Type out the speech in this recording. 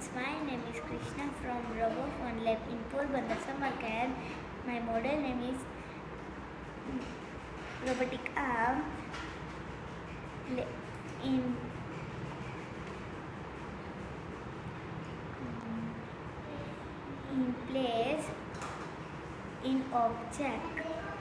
friends, my name is Krishna from Robofun Lab in Porbandar summer camp. My model name is Robotic arm in place in object.